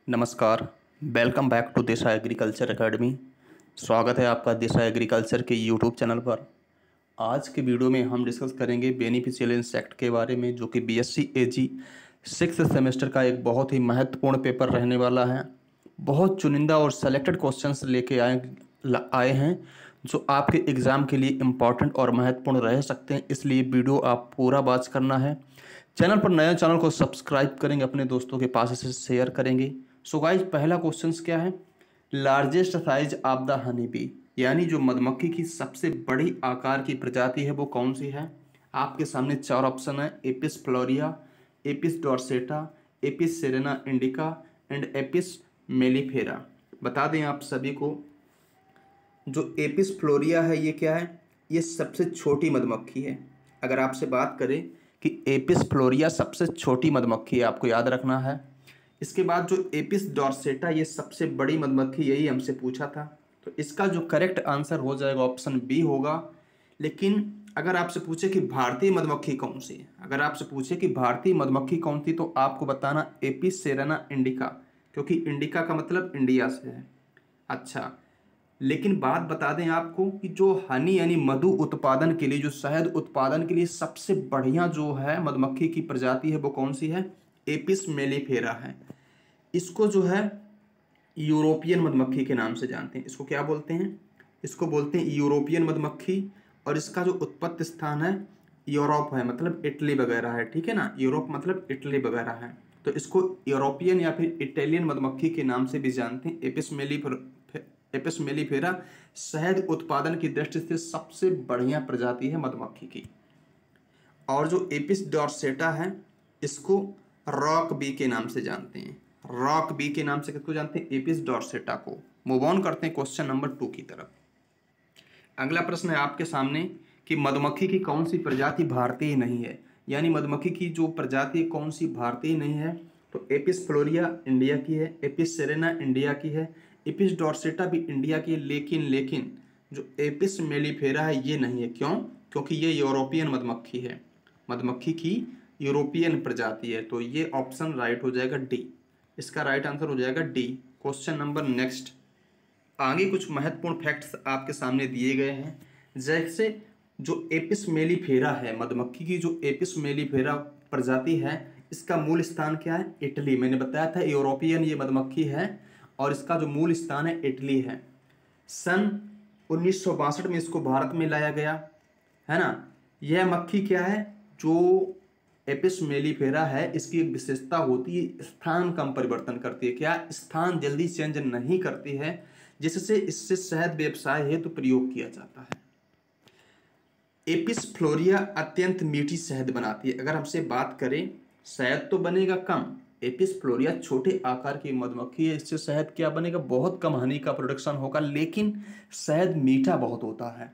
नमस्कार। Welcome back to Disha agriculture academy. स्वागत है आपका दिशा एग्रीकल्चर के यूट्यूब चैनल पर। आज के वीडियो में हम डिस्कस करेंगे बेनिफिशियल इंसेक्ट के बारे में, जो कि बीएससी एजी 6th सेमेस्टर का एक बहुत ही महत्वपूर्ण पेपर रहने वाला है। बहुत चुनिंदा और सेलेक्टेड क्वेश्चंस लेके आए हैं जो आपके एग्ज़ाम के लिए इम्पॉर्टेंट और महत्वपूर्ण रह सकते हैं, इसलिए वीडियो आप पूरा वॉच करना है। चैनल पर नए चैनल को सब्सक्राइब करेंगे, अपने दोस्तों के पास इसे शेयर करेंगे। सो गाइज, पहला क्वेश्चन क्या है? Largest size of the honey bee, यानी जो मधुमक्खी की सबसे बड़ी आकार की प्रजाति है वो कौन सी है? आपके सामने चार ऑप्शन है: Apis florea, Apis dorsata, Apis cerana indica and Apis mellifera. बता दें आप सभी को, जो एपिस फ्लोरिया है ये क्या है? ये सबसे छोटी मधुमक्खी है। अगर आपसे बात करें कि एपिस फ्लोरिया सबसे छोटी मधुमक्खी है, आपको याद रखना है। इसके बाद जो एपिस डॉर्सेटा, ये सबसे बड़ी मधुमक्खी, यही हमसे पूछा था। तो इसका जो करेक्ट आंसर हो जाएगा ऑप्शन बी होगा। लेकिन अगर आपसे पूछे कि भारतीय मधुमक्खी कौन सी है, अगर आपसे पूछे कि भारतीय मधुमक्खी कौन सी, तो आपको बताना एपिस सेरेना इंडिका, क्योंकि इंडिका का मतलब इंडिया से है। अच्छा, लेकिन बात बता दें आपको कि जो हनी यानी मधु उत्पादन के लिए, जो शहद उत्पादन के लिए सबसे बढ़िया जो है मधुमक्खी की प्रजाति है वो कौन सी है? एपिस मेलिफेरा है। इसको जो है यूरोपियन मधुमक्खी के नाम से जानते हैं। इसको क्या बोलते हैं? इसको बोलते हैं यूरोपियन मधुमक्खी। और इसका जो उत्पत्ति स्थान है यूरोप है, मतलब इटली वगैरह है, ठीक है ना। यूरोप मतलब इटली वगैरह है, तो इसको यूरोपियन या फिर इटालियन मधुमक्खी के नाम से भी जानते हैं। एपिस मेलिफेरा शहद उत्पादन की दृष्टि से सबसे बढ़िया प्रजाति है मधुमक्खी की। और जो एपिस डॉर्सेटा है, इसको रॉक बी के नाम से जानते हैं। रॉक बी के नाम से किसको जानते हैं? एपिस डॉर्सेटा को। मूव ऑन करते हैं क्वेश्चन नंबर 2 की तरफ। अगला प्रश्न है आपके सामने कि मधुमक्खी की कौन सी प्रजाति भारतीय नहीं है, यानी मधुमक्खी की जो प्रजाति कौन सी भारतीय नहीं है? तो एपिस फ्लोरिया इंडिया की है, एपिस सेरेना इंडिया की है, एपिस डॉर्सेटा भी इंडिया की है, लेकिन जो एपिस मेलिफेरा है ये नहीं है। क्यों? क्योंकि ये यूरोपियन मधुमक्खी है, मधुमक्खी की यूरोपियन प्रजाति है। तो ये ऑप्शन राइट हो जाएगा डी। इसका राइट आंसर हो जाएगा डी। Question number next. आगे कुछ महत्वपूर्ण फैक्ट्स आपके सामने दिए गए हैं। जैसे जो एपिस मेलिफेरा है, मधुमक्खी की जो एपिस मेलिफेरा प्रजाति है, इसका मूल स्थान क्या है? इटली। मैंने बताया था यूरोपियन ये मधुमक्खी है और इसका जो मूल स्थान है इटली है। सन 1962 में इसको भारत में लाया गया, है ना। यह मक्खी क्या है? जो एपिस मेलिफेरा है, इसकी एक विशेषता होती है, स्थान कम परिवर्तन करती है। क्या? स्थान जल्दी चेंज नहीं करती है, जिससे इससे शहद व्यवसाय हेतु प्रयोग किया जाता है। एपिस फ्लोरिया अत्यंत मीठी शहद बनाती है। अगर हमसे बात करें, शहद तो बनेगा कम, एपिस फ्लोरिया छोटे आकार की मधुमक्खी है, इससे शहद क्या बनेगा? बहुत कम हनी का प्रोडक्शन होगा, लेकिन शहद मीठा बहुत होता है।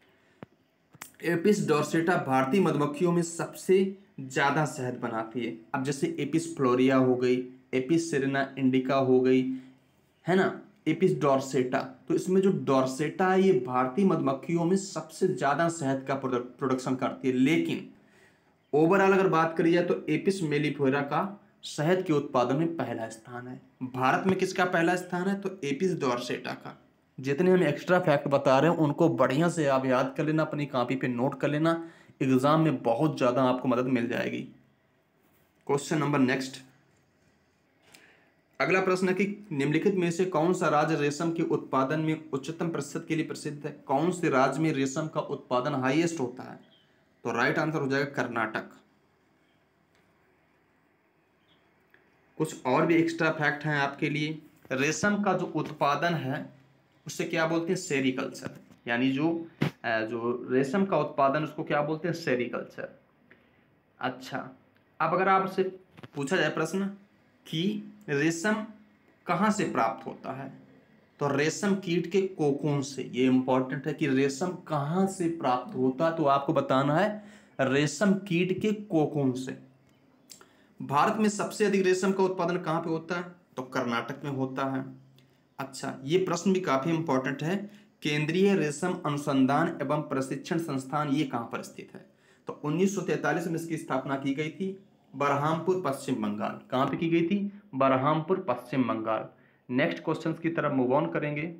एपिस डॉर्सेटा भारतीय मधुमक्खियों में सबसे ज्यादा शहद बनाती है। अब जैसे एपिस फ्लोरिया हो गई, एपिस सेरेना इंडिका हो गई, है ना, एपिस डॉर्सेटा, तो इसमें जो डॉर्सेटा है ये भारतीय मधुमक्खियों में सबसे ज्यादा शहद का प्रोडक्शन करती है। लेकिन ओवरऑल अगर बात करी जाए तो एपिस मेलिफेरा का शहद के उत्पादन में पहला स्थान है। भारत में किसका पहला स्थान है? तो एपिस डॉर्सेटा का। जितने हम एक्स्ट्रा फैक्ट बता रहे हैं उनको बढ़िया से आप याद कर लेना, अपनी कॉपी पे नोट कर लेना, एग्जाम में बहुत ज्यादा आपको मदद मिल जाएगी। Question number next. अगला प्रश्न है कि निम्नलिखित में से कौन सा राज्य रेशम के उत्पादन में उच्चतम प्रतिशत के लिए प्रसिद्ध है? कौन से राज्य में रेशम का उत्पादन हाईएस्ट होता है? तो राइट आंसर हो जाएगा कर्नाटक। कुछ और भी एक्स्ट्रा फैक्ट हैं आपके लिए। रेशम का जो उत्पादन है उससे क्या बोलते हैं? सेरीकल्चर। यानी जो रेशम का उत्पादन उसको क्या बोलते हैं? सेरीकल्चर। अच्छा, अब अगर आपसे पूछा जाए प्रश्न कि रेशम कहाँ से प्राप्त होता है, तो रेशम कीट के कोकून से। ये इंपॉर्टेंट है कि रेशम कहाँ से प्राप्त होता है, तो आपको बताना है रेशम कीट के कोकून से। भारत में सबसे अधिक रेशम का उत्पादन कहाँ पे होता है? तो कर्नाटक में होता है। अच्छा, ये प्रश्न भी काफी इंपॉर्टेंट है। केंद्रीय रेशम अनुसंधान एवं प्रशिक्षण संस्थान ये कहाँ पर स्थित है? तो 1943 में इसकी स्थापना की गई थी बरहामपुर पश्चिम बंगाल। कहाँ पे की गई थी? बरहामपुर पश्चिम बंगाल। नेक्स्ट क्वेश्चन की तरफ मूव ऑन करेंगे।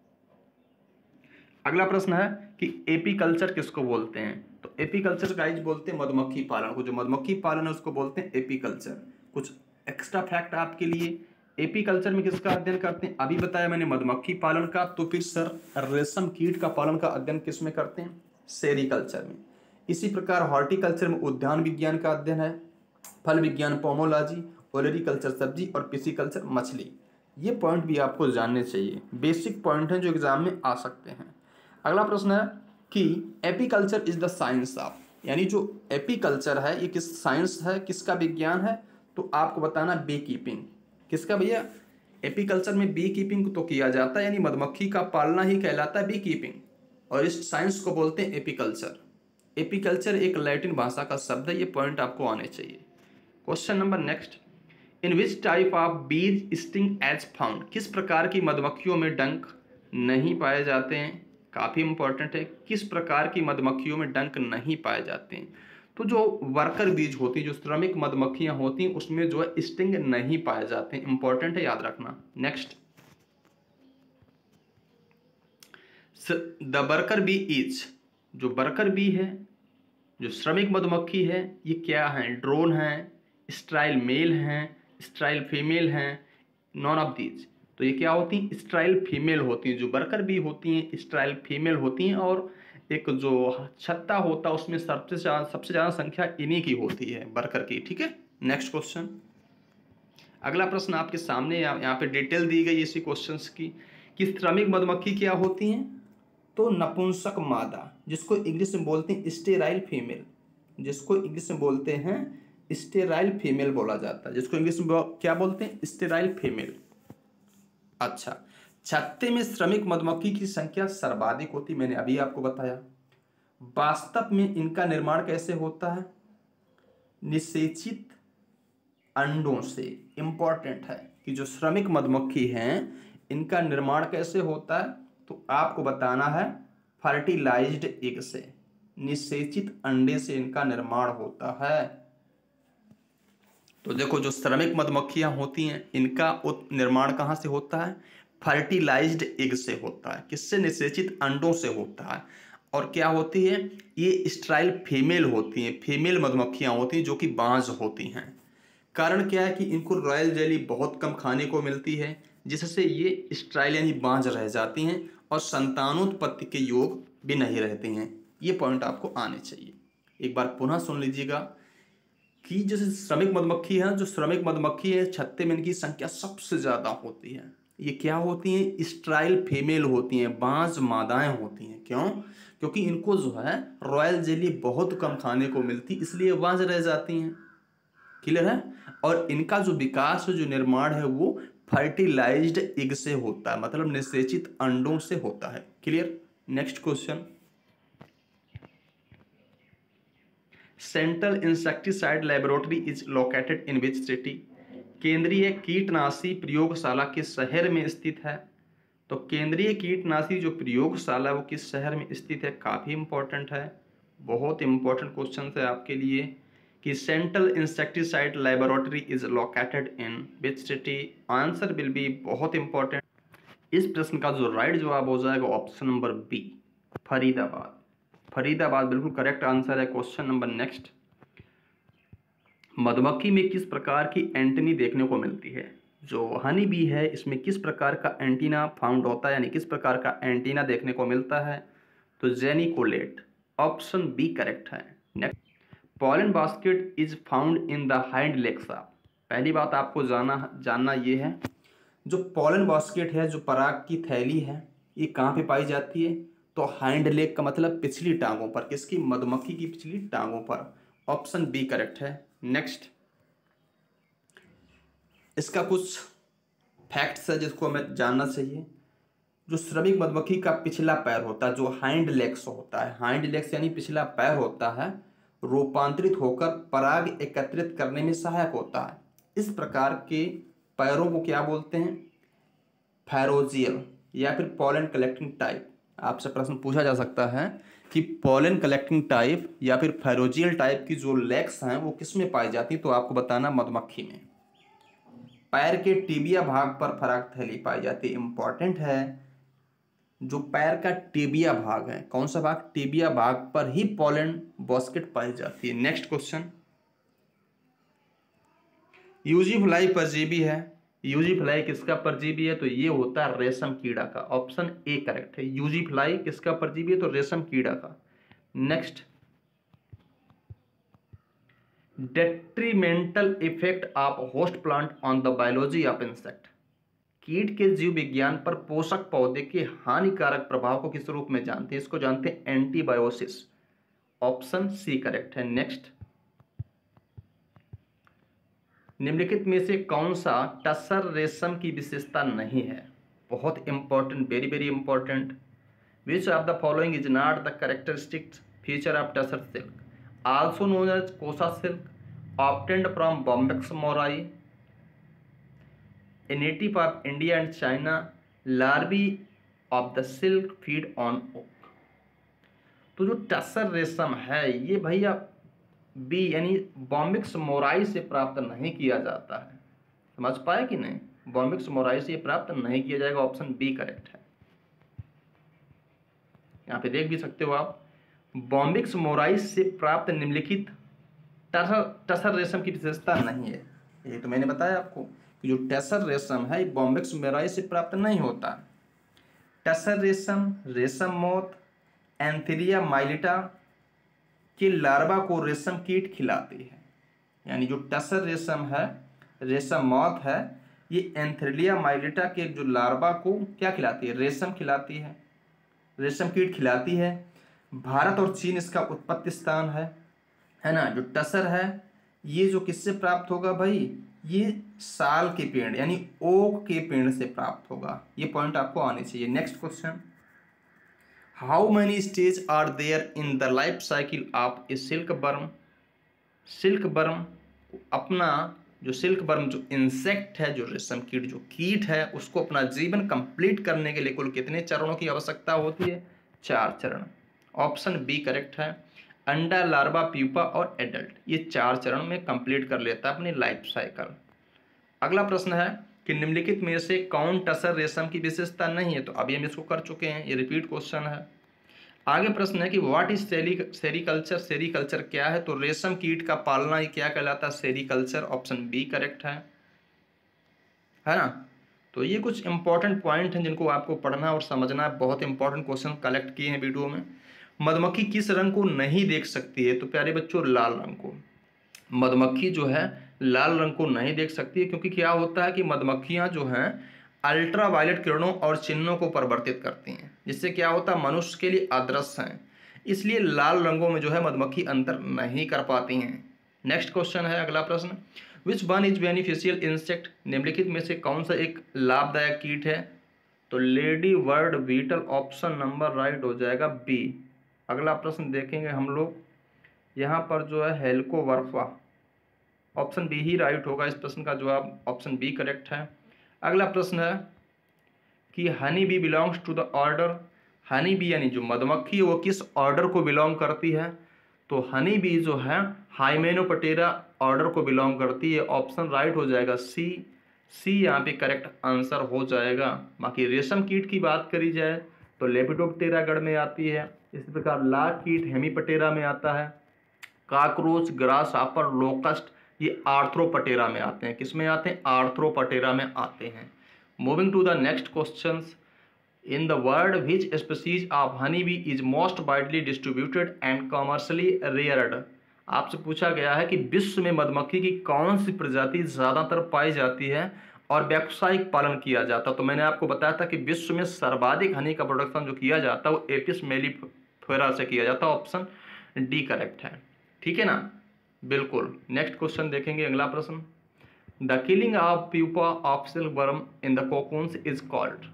अगला प्रश्न है कि एपीकल्चर किसको बोलते हैं? तो एपीकल्चर गाइस बोलते हैं मधुमक्खी पालन को। जो मधुमक्खी पालन है उसको बोलते हैं एपीकल्चर। कुछ एक्स्ट्रा फैक्ट आपके लिए, एपीकल्चर में किसका अध्ययन करते हैं? अभी बताया मैंने मधुमक्खी पालन का, तो फिर सर रेशम कीट का पालन का अध्ययन किस में करते हैं? सेरीकल्चर में। इसी प्रकार हॉर्टिकल्चर में उद्यान विज्ञान का अध्ययन है, फल विज्ञान पोमोलॉजी, ओलेरीकल्चर सब्जी और पिसीकल्चर मछली। ये पॉइंट भी आपको जानने चाहिए, बेसिक पॉइंट हैं जो एग्जाम में आ सकते हैं। अगला प्रश्न है कि apiculture is the science of, यानी जो एपीकल्चर है ये किस साइंस है, किसका विज्ञान है? तो आपको बताना बी कीपिंग। किसका भैया? एपीकल्चर में बी कीपिंग तो किया जाता है, यानी मधुमक्खी का पालना ही कहलाता है बी कीपिंग, और इस साइंस को बोलते हैं एपीकल्चर। एपीकल्चर एक लैटिन भाषा का शब्द है, ये पॉइंट आपको आने चाहिए। Question number next, in which type of bees sting is found, किस प्रकार की मधुमक्खियों में डंक नहीं पाए जाते हैं? काफ़ी इंपॉर्टेंट है, किस प्रकार की मधुमक्खियों में डंक नहीं पाए जाते हैं? तो जो वर्कर बीज होती हैं, जो श्रमिक मधुमक्खियां होती हैं, उसमें जो है स्टिंग नहीं पाए जाते हैं। इंपॉर्टेंट है, याद रखना। Next, the worker bee is, जो वर्कर बी है, जो श्रमिक मधुमक्खी है, ये क्या है? ड्रोन है, स्ट्राइल मेल हैं, स्ट्राइल फीमेल हैं, नॉन ऑफ दीज। तो ये क्या होती हैं? स्ट्राइल फीमेल होती हैं। जो वर्कर बी होती हैं स्ट्राइल फीमेल होती हैं, और एक जो छत्ता होता है उसमें सबसे ज़्यादा संख्या इन्हीं की होती है, वर्कर की। ठीक है, नेक्स्ट क्वेश्चन। अगला प्रश्न आपके सामने यहाँ पे डिटेल दी गई इसी क्वेश्चंस की कि श्रमिक मधुमक्खी क्या होती हैं? तो नपुंसक मादा, जिसको इंग्लिश में बोलते हैं स्टेराइल फीमेल, जिसको इंग्लिश में बोलते हैं स्टेराइल फीमेल बोला जाता है, जिसको इंग्लिश में क्या बोलते हैं? Sterile female. अच्छा, छत्ते में श्रमिक मधुमक्खी की संख्या सर्वाधिक होती, मैंने अभी आपको बताया। वास्तव में इनका निर्माण कैसे होता है? निषेचित अंडों से। इंपॉर्टेंट है कि जो श्रमिक मधुमक्खी हैं इनका निर्माण कैसे होता है? तो आपको बताना है फर्टिलाइज्ड एग से, निषेचित अंडे से इनका निर्माण होता है। तो देखो, जो श्रमिक मधुमक्खियां होती हैं इनका निर्माण कहाँ से होता है? फर्टिलाइज्ड एग से होता है। किससे? निषेचित अंडों से होता है। और क्या होती है? ये स्ट्राइल फीमेल होती हैं, फीमेल मधुमक्खियां होती हैं जो कि बांझ होती हैं। कारण क्या है कि इनको रॉयल जेली बहुत कम खाने को मिलती है, जिससे ये स्ट्राइल यानी बांझ रह जाती हैं और संतानोत्पत्ति के योग भी नहीं रहती हैं। ये पॉइंट आपको आने चाहिए। एक बार पुनः सुन लीजिएगा कि जैसे श्रमिक मधुमक्खी है, जो श्रमिक मधुमक्खी है छत्ते में इनकी संख्या सबसे ज़्यादा होती है। ये क्या होती हैं? स्ट्राइल फीमेल होती हैं, बांझ मादाएं होती हैं। क्यों? क्योंकि इनको जो है रॉयल जेली बहुत कम खाने को मिलती, इसलिए बांझ रह जाती हैं। क्लियर है? और इनका जो विकास, जो निर्माण है वो फर्टिलाइज्ड एग से होता है, मतलब निषेचित अंडों से होता है। Clear? Next question, central insecticide laboratory is located in which city, केंद्रीय कीटनाशी प्रयोगशाला किस शहर में स्थित है? तो केंद्रीय कीटनाशी जो प्रयोगशाला है वो किस शहर में स्थित है? काफ़ी इंपॉर्टेंट है, बहुत इंपॉर्टेंट क्वेश्चन है आपके लिए कि central insecticide laboratory is located in which city. Answer will be बहुत इंपॉर्टेंट। इस प्रश्न का जो राइट जवाब हो जाएगा option number B, Faridabad. Faridabad बिल्कुल करेक्ट आंसर है। क्वेश्चन नंबर नेक्स्ट, मधुमक्खी में किस प्रकार की एंटीनी देखने को मिलती है? जो हनी बी है इसमें किस प्रकार का एंटीना फाउंड होता है, यानी किस प्रकार का एंटीना देखने को मिलता है? तो जेनिकोलेट, ऑप्शन बी करेक्ट है। Next, pollen basket is found in the hind legs of. पहली बात आपको जानना ये है, जो पॉलन बास्केट है, जो पराग की थैली है, ये कहाँ पे पाई जाती है? तो हाइंड लेग का मतलब पिछली टांगों पर। किसकी? मधुमक्खी की पिछली टांगों पर। ऑप्शन बी करेक्ट है। नेक्स्ट, इसका कुछ फैक्ट्स है जिसको हमें जानना चाहिए। जो श्रमिक मधुमक्खी का पिछला पैर होता है, जो हाइंड लेग्स होता है, हाइंड लेग्स यानी पिछला पैर होता है, रूपांतरित होकर पराग एकत्रित करने में सहायक होता है। इस प्रकार के पैरों को क्या बोलते हैं? फैरोजियल या फिर पॉलन कलेक्टिंग टाइप। आपसे प्रश्न पूछा जा सकता है कि पॉलन कलेक्टिंग टाइप या फिर फेरोजियल टाइप की जो लेग्स हैं वो किस में पाई जाती, तो आपको बताना मधुमक्खी में। पैर के टिबिया भाग पर फराक थैली पाई जाती है। इंपॉर्टेंट है, जो पैर का टिबिया भाग है, कौन सा भाग, टिबिया भाग पर ही पॉलन बास्केट पाई जाती है। नेक्स्ट क्वेश्चन, यूजी फ्लाई परजीवी है। यूजी फ्लाई किसका परजीवी है, तो ये होता है रेशम कीड़ा का। ऑप्शन ए करेक्ट है। यूजी फ्लाई किसका परजीवी है, तो रेशम कीड़ा का। Next, detrimental effect of host plant on the biology of insect. कीट के जीव विज्ञान पर पोषक पौधे के हानिकारक प्रभाव को किस रूप में जानते हैं, इसको जानते हैं एंटीबायोसिस। ऑप्शन सी करेक्ट है। नेक्स्ट, निम्नलिखित में से कौन सा टसर रेशम की विशेषता नहीं है। बहुत important, very very important. Which of the following is not the characteristic feature of tussar silk, also known as kosa silk, obtained from Bombyx mori, a native of India and China, larvae of the silk feed on oak। तो जो टसर रेशम है ये भैया B यानी Bombyx mori से प्राप्त नहीं किया जाता है। समझ पाए कि नहीं, बॉम्बिक्स मोराई से प्राप्त नहीं किया जाएगा। ऑप्शन बी करेक्ट है। यहाँ पे देख भी सकते हो आप, बॉम्बिक्स मोराई से प्राप्त निम्नलिखित टसर रेशम की विशेषता नहीं है। ये तो मैंने बताया आपको कि जो टसर रेशम है बॉम्बिक्स मोराई से प्राप्त नहीं होता। टसर रेशम, रेशम मौत, एंथेरिया माइलिटा के लार्वा को रेशम कीट खिलाती है। यानी जो टसर रेशम है, रेशम मौत है, ये एंथेरिया माइलिटा के जो लार्वा को क्या खिलाती है, रेशम खिलाती है, रेशम कीट खिलाती है। भारत और चीन इसका उत्पत्ति स्थान है ना। जो टसर है ये जो किससे प्राप्त होगा भाई, ये साल के पेड़ यानी ओक के पेड़ से प्राप्त होगा। ये पॉइंट आपको आने चाहिए। Next question, how many stage are there in the life cycle of a silkworm. Silkworm अपना जो सिल्क वर्म जो इंसेक्ट है, जो रेशम कीट जो कीट है, उसको अपना जीवन कंप्लीट करने के लिए कुल कितने चरणों की आवश्यकता होती है, 4 चरण। ऑप्शन बी करेक्ट है। अंडा, लार्वा, प्यूपा और एडल्ट, ये 4 चरण में कंप्लीट कर लेता है अपनी लाइफ साइकिल। अगला प्रश्न है कि निम्नलिखित में से कौन टसर रेशम की विशेषता नहीं है, तो अभी हम इसको कर चुके हैं, ये रिपीट क्वेश्चन है। आगे प्रश्न है कि व्हाट इज सेरीकल्चर। सेरीकल्चर क्या है, तो रेशम कीट का पालना ये क्या कहलाता है, सेरीकल्चर। ऑप्शन बी करेक्ट है ना। तो ये कुछ इंपॉर्टेंट पॉइंट हैं जिनको आपको पढ़ना और समझना है। बहुत इंपॉर्टेंट क्वेश्चन कलेक्ट किए हैं वीडियो में। मधुमक्खी किस रंग को नहीं देख सकती है, तो प्यारे बच्चों लाल रंग को। मधुमक्खी जो है लाल रंग को नहीं देख सकती है, क्योंकि क्या होता है कि मधुमक्खियां जो हैं अल्ट्रा वायलेट किरणों और चिन्हों को परिवर्तित करती हैं, जिससे क्या होता है मनुष्य के लिए अदृश्य हैं। इसलिए लाल रंगों में जो है मधुमक्खी अंतर नहीं कर पाती हैं। नेक्स्ट क्वेश्चन है अगला प्रश्न, which one is beneficial insect. निम्नलिखित में से कौन सा एक लाभदायक कीट है, तो lady bird beetle. Option number right हो जाएगा बी। अगला प्रश्न देखेंगे हम लोग, यहाँ पर जो है हेलिकोवर्पा। ऑप्शन बी ही राइट होगा। इस प्रश्न का जवाब ऑप्शन बी करेक्ट है। अगला प्रश्न है कि honey bee belongs to the order. Honey bee यानी जो मधुमक्खी है वो किस ऑर्डर को बिलोंग करती है, तो हनी बी जो है हाइमेनोप्टेरा ऑर्डर को बिलोंग करती है। ऑप्शन राइट हो जाएगा सी। सी यहाँ पे करेक्ट आंसर हो जाएगा। बाकी रेशम कीट की बात करी जाए तो लेपिडोप्टेरा गण में आती है। इसी प्रकार लाख कीट हेमीपटेरा में आता है। काकरोच, ग्रास हापर, लोकस्ट ये आर्थ्रोपटेरा में आते हैं। किस में आते हैं, आर्थ्रोपटेरा में आते हैं। Moving to the next questions, in the world which species of honey bee is most widely distributed and commercially reared. आपसे पूछा गया है कि विश्व में मधुमक्खी की कौन सी प्रजाति ज़्यादातर पाई जाती है और व्यावसायिक पालन किया जाता है। तो मैंने आपको बताया था कि विश्व में सर्वाधिक हनी का प्रोडक्शन जो किया जाता है वो एपिस मेलिफेरा से किया जाता है। ऑप्शन डी करेक्ट है, ठीक है ना, बिल्कुल। नेक्स्ट क्वेश्चन देखेंगे अगला प्रश्न, the killing of pupa of silk worm in the cocoons is called.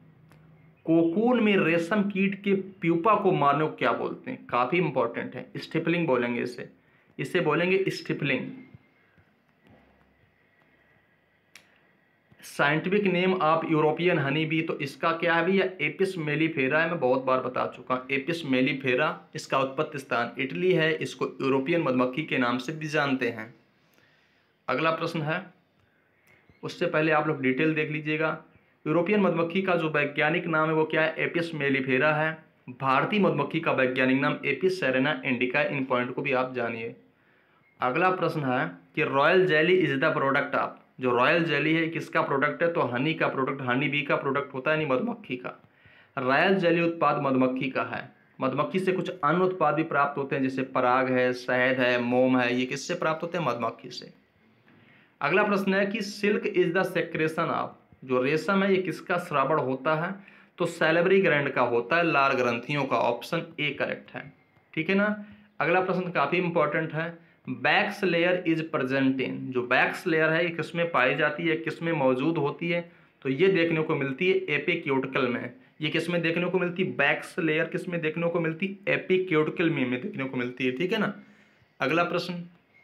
Cocoon में रेशम कीट के प्यूपा को मारने को क्या बोलते हैं, काफी इंपॉर्टेंट है। स्टिपलिंग बोलेंगे इसे बोलेंगे stifling. Scientific name of European honey bee, तो इसका क्या है भैया, एपिस मेलिफेरा है। मैं बहुत बार बता चुका हूँ, एपिस मेलिफेरा। इसका उत्पत्ति स्थान इटली है। इसको यूरोपियन मधुमक्खी के नाम से भी जानते हैं। अगला प्रश्न है, उससे पहले आप लोग डिटेल देख लीजिएगा। यूरोपियन मधुमक्खी का जो वैज्ञानिक नाम है वो क्या है, एपिस मेलिफेरा है। भारतीय मधुमक्खी का वैज्ञानिक नाम एपिस सेरेना इंडिका। इन पॉइंट को भी आप जानिए। अगला प्रश्न है कि royal jelly is the product of, जो रॉयल जेली है किसका प्रोडक्ट है, तो हनी का प्रोडक्ट, हनी बी का प्रोडक्ट होता है, नहीं मधुमक्खी का। रॉयल जेली उत्पाद मधुमक्खी का है। मधुमक्खी से कुछ अन्य उत्पाद भी प्राप्त होते हैं, जैसे पराग है, शहद है, मोम है। ये किससे प्राप्त होते हैं, मधुमक्खी से। अगला प्रश्न है कि silk is the secretion of, जो रेशम है ये किसका श्रावण होता है, तो सैलिवरी ग्लैंड का होता है, लाल ग्रंथियों का। ऑप्शन ए करेक्ट है, ठीक है ना। अगला प्रश्न काफी इंपॉर्टेंट है, wax layer is present in, जो वैक्स लेयर है ये किसमें पाई जाती है, किसमें मौजूद होती है, तो ये देखने को मिलती है एपिक्यूटिकल में। ये किसमें देखने को मिलती है, वैक्स लेयर किसमें देखने को मिलती है, एपिक्यूटिकल में देखने को मिलती है, ठीक है ना। अगला प्रश्न,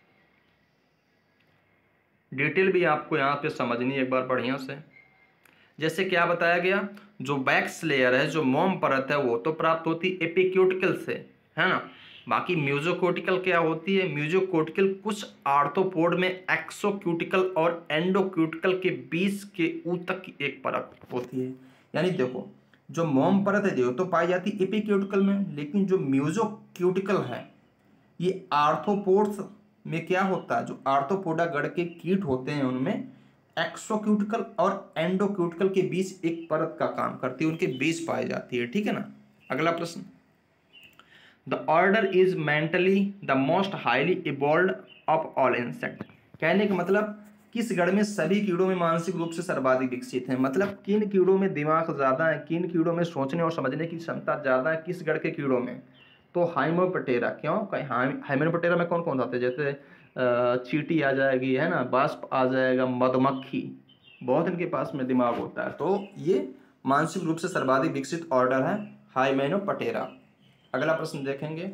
डिटेल भी आपको यहाँ पे समझनी है एक बार बढ़िया से। जैसे क्या बताया गया, जो वैक्स लेयर है, जो मोम परत है, वो तो प्राप्त होती है एपिक्यूटिकल से, है ना। बाकी म्यूजोकोटिकल क्या होती है, म्यूजोकोटिकल कुछ आर्थ्रोपोड में एक्सोक्यूटिकल और एंडोक्यूटिकल के बीच के ऊतक की एक परत होती है। यानी देखो, जो मोम परत है जो तो पाई जाती है एपिक्यूटिकल में, लेकिन जो म्यूजोक्यूटिकल है ये आर्थ्रोपोड्स में क्या होता है, जो आर्थ्रोपोडा गण के कीट होते हैं उनमें एक्सोक्यूटिकल और एंडोक्यूटिकल के बीच एक परत का काम करती है, उनके बीच पाई जाती है, ठीक है ना। अगला प्रश्न, the order is mentally the most highly evolved of all insect. कहने का मतलब किस गण में सभी कीड़ों में मानसिक रूप से सर्वाधिक विकसित है, मतलब किन कीड़ों में दिमाग ज्यादा है, किन कीड़ों में सोचने और समझने की क्षमता ज्यादा है, किस गण के कीड़ों में, तो हाइमेनोप्टेरा। क्यों, हाइमेनोप्टेरा में कौन कौन आते हैं, जैसे चींटी आ जाएगी, है ना, वास्प आ जाएगा, मधुमक्खी, बहुत इनके पास में दिमाग होता है, तो ये मानसिक रूप से सर्वाधिक विकसित ऑर्डर है हाइमेनोप्टेरा। अगला प्रश्न देखेंगे,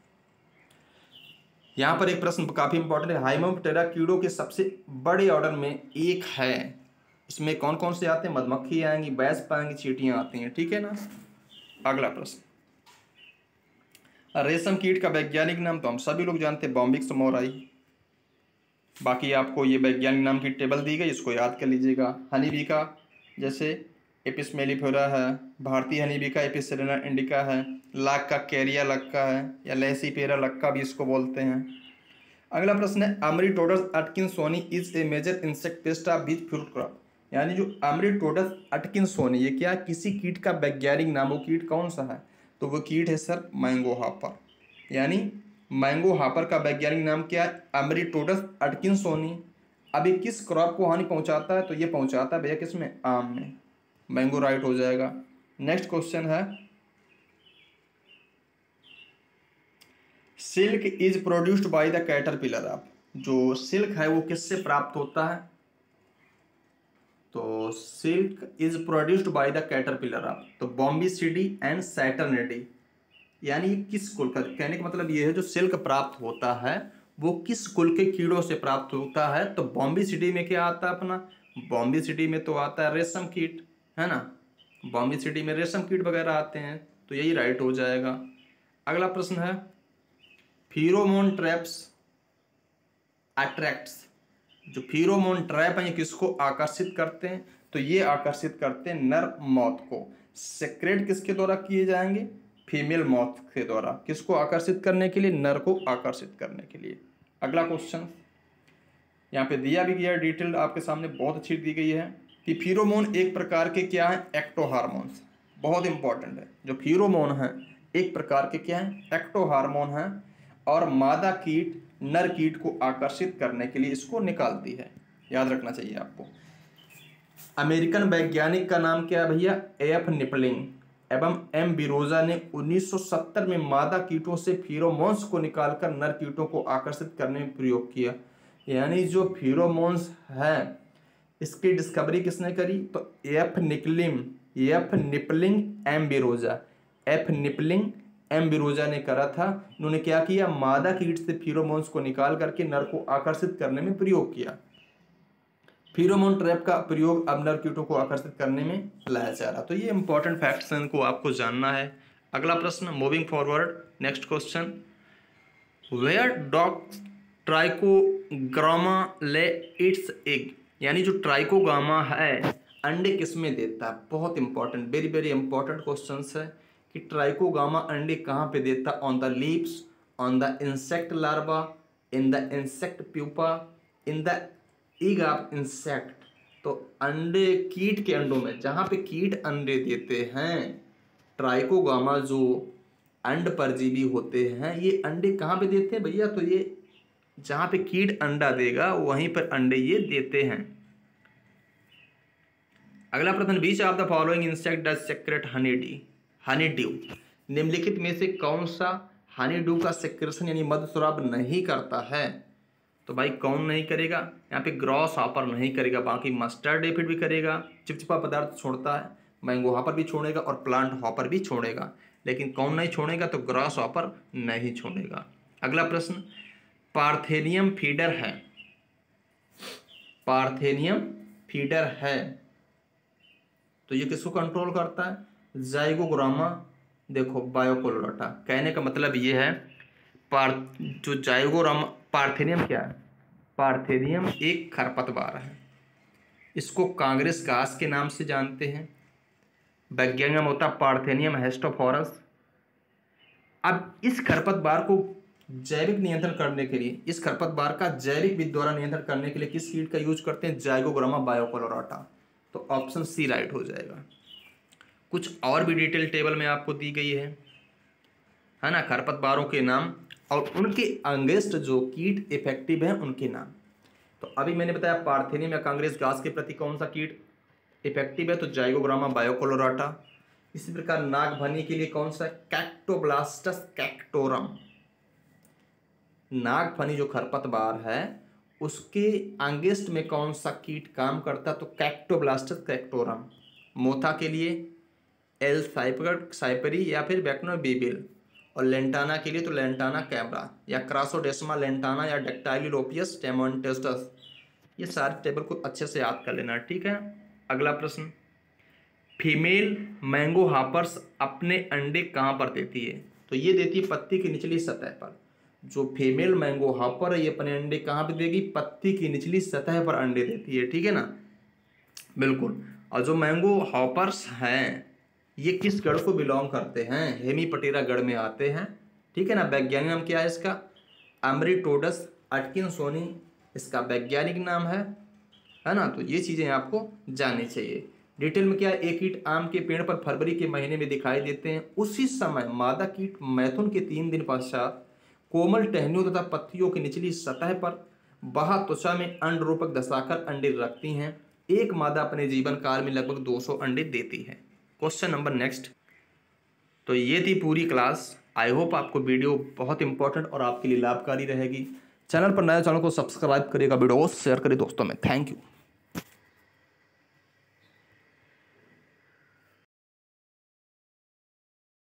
यहाँ पर एक प्रश्न काफी इंपॉर्टेंट है, हाइमेनोप्टेरा कीड़ों के सबसे बड़े ऑर्डर में एक है। इसमें कौन कौन से आते हैं, मधुमक्खी आएंगी, वैस्प आएंगी, चींटियां आती हैं, ठीक है ना। अगला प्रश्न, रेशम कीट का वैज्ञानिक नाम तो हम सभी लोग जानते हैं, बॉम्बिक्स मोराई। बाकी आपको ये वैज्ञानिक नाम की टेबल दी गई, इसको याद कर लीजिएगा। हनी बी का जैसे एपिस मेलिफेरा है, भारतीय हनी बी का एपिस सेरेना इंडिका है, लाख का कैरिया लक्का है, या लेसिपेरा लक्का भी इसको बोलते हैं। अगला प्रश्न है, Amritodus atkinsoni is a major insect pest of which fruit crop. यानी जो अमरीटोडस अटकिंसोनी, ये क्या किसी कीट का वैज्ञानिक नाम, वो कीट कौन सा है, तो वो कीट है सर मैंगो हापर। यानी मैंगो हापर का वैज्ञानिक नाम क्या है, अमरीटोडस अटकिंसोनी। अभी किस क्रॉप को हानि पहुंचाता है, तो ये पहुंचाता है भैया किसमें, आम में। मैंगो राइट हो जाएगा। नेक्स्ट क्वेश्चन है, silk is produced by the caterpillar of, जो सिल्क है वो किससे प्राप्त होता है, तो silk is produced by the caterpillar of, तो बॉम्बीसिडी एंड सैटर्निडी। यानी किस कुल का, कहने का मतलब ये है जो सिल्क प्राप्त होता है वो किस कुल के कीड़ों से प्राप्त होता है, तो बॉम्बीसिडी में क्या आता है अपना, बॉम्बीसिडी में तो आता है रेशम कीट, है ना। बॉम्बीसिडी में रेशम कीट वगैरह आते हैं, तो यही राइट हो जाएगा। अगला प्रश्न है, फेरोमोन ट्रैप्स अट्रैक्ट्स, जो फेरोमोन ट्रैप है ये किसको आकर्षित करते हैं, तो ये आकर्षित करते हैं नर मौत को। सेक्रेट किसके द्वारा किए जाएंगे, फीमेल मौत के द्वारा। किसको आकर्षित करने के लिए, नर को आकर्षित करने के लिए। अगला क्वेश्चन यहाँ पे दिया भी गया डिटेल आपके सामने, बहुत अच्छी दी गई है कि फेरोमोन एक प्रकार के क्या है, एक्टो हार्मोन्स। बहुत इंपॉर्टेंट है, जो फेरोमोन है एक प्रकार के क्या है, एक्टो हार्मोन है, और मादा कीट नर कीट को आकर्षित करने के लिए इसको निकालती है, याद रखना चाहिए आपको। अमेरिकन वैज्ञानिक का नाम क्या है भैया, एफ निपलिंग एवं एम बिरोजा ने 1970 में मादा कीटों से फेरोमोन्स को निकालकर नर कीटों को आकर्षित करने में प्रयोग किया। यानी जो फेरोमोन्स है इसकी डिस्कवरी किसने करी, तो एफ निपलिंग एम बिरोजा, एफ निपलिंग एम बिरोजा ने करा था। इन्होंने क्या किया, मादा कीट से फेरोमोन्स को निकाल करके नर को आकर्षित करने में प्रयोग किया। फेरोमोन ट्रैप का प्रयोग अब नर कीटों को आकर्षित करने में लाया जा रहा। तो ये इंपॉर्टेंट फैक्ट्स हैं, इनको आपको जानना है। अगला प्रश्न, moving forward, next question, where does Trichogramma lay its egg, यानी जो ट्राइकोगामा है अंडे किस में देता है। बहुत important, very very important question है कि ट्राइकोगामा अंडे कहाँ पे देता, on the leaves, on the insect larva, in the insect pupa, in the egg of insect. तो अंडे कीट के अंडों में, जहाँ पे कीट अंडे देते हैं, ट्राइकोगामा जो अंड परजीवी होते हैं ये अंडे कहाँ पे देते हैं भैया, तो ये जहाँ पे कीट अंडा देगा वहीं पर अंडे ये देते हैं। अगला प्रश्न, which of the following insect does secrete honey dew, निम्नलिखित में से कौन सा हनी ड्यू का सेक्रेशन यानी मधु स्राव नहीं करता है। तो भाई कौन नहीं करेगा, यहाँ पे ग्रॉस हॉपर नहीं करेगा, बाकी मस्टर्ड एफिड भी करेगा, चिपचिपा पदार्थ छोड़ता है, मैंगो हॉपर भी छोड़ेगा और प्लांट हॉपर भी छोड़ेगा, लेकिन कौन नहीं छोड़ेगा, तो ग्रॉस हॉपर नहीं छोड़ेगा। अगला प्रश्न, पार्थेनियम फीडर है, पार्थेनियम फीडर है तो ये किसको कंट्रोल करता है, जाइगोग्रामा, देखो बायोकोलोराटा। कहने का मतलब ये है जो जाइगोग्रामा, पार्थेनियम क्या है, पार्थेनियम एक खरपतवार है, इसको कांग्रेस घास के नाम से जानते हैं, वैज्ञानिक नाम होता है पार्थेनियम हेस्टोफोरस। अब इस खरपतवार को जैविक नियंत्रण करने के लिए, इस खरपतवार का जैविक विधि द्वारा नियंत्रण करने के लिए किस कीट का यूज करते हैं, जाइगोग्रामा बायोकोलोराटा। तो ऑप्शन सी राइट हो जाएगा। कुछ और भी डिटेल टेबल में आपको दी गई है ना, खरपतवारों के नाम और उनके अगेंस्ट जो कीट इफेक्टिव हैं उनके नाम। तो अभी मैंने बताया पार्थेनियम या कांग्रेस घास के प्रति कौन सा कीट इफेक्टिव है, तो जाइगोग्रामा बायोकोलोराटा। इसी प्रकार नागफनी के लिए कौन सा, कैक्टोब्लास्टस कैक्टोरम। नागफनी जो खरपतवार है उसके अगेंस्ट में कौन सा कीट काम करता, तो कैक्टोब्लास्टस कैक्टोरम। मोथा के लिए एल साइपरी या फिर बैक्नो बीबिल, और लेंटाना के लिए तो लेंटाना कैब्रा या क्रासोडेस्मा लेंटाना या डेक्टाइलिरोपियस टेमोन्टेस्टस। ये सारे टेबल को अच्छे से याद कर लेना, ठीक है। अगला प्रश्न, फीमेल मैंगो हॉपर्स अपने अंडे कहाँ पर देती है, तो ये देती है पत्ती की निचली सतह पर। जो फीमेल मैंगो हॉपर है ये अपने अंडे कहाँ पे देगी, पत्ती की निचली सतह पर अंडे देती है, ठीक है ना, बिल्कुल। और जो मैंगो हॉपर्स हैं ये किस गढ़ को बिलोंग करते हैं, हेमीपटेरा गढ़ में आते हैं, ठीक है ना। वैज्ञानिक नाम क्या है इसका, अम्ब्रिटोडस अटकिंसोनी इसका वैज्ञानिक नाम है ना। तो ये चीज़ें आपको जाननी चाहिए। डिटेल में क्या है, एक कीट आम के पेड़ पर फरवरी के महीने में दिखाई देते हैं, उसी समय मादा कीट मैथुन के 3 दिन पश्चात कोमल टहनियों तथा पत्तियों की निचली सतह पर बाह्य त्वचा में अंड रूपक दशाकर अंडे रखती हैं। एक मादा अपने जीवन काल में लगभग 200 अंडे देती है। Question number next. तो ये थी पूरी क्लास। आई होप आपको वीडियो बहुत इंपॉर्टेंट और आपके लिए लाभकारी रहेगी। चैनल पर नया, चैनल को सब्सक्राइब करिएगा, वीडियो शेयर करिए दोस्तों में। Thank you.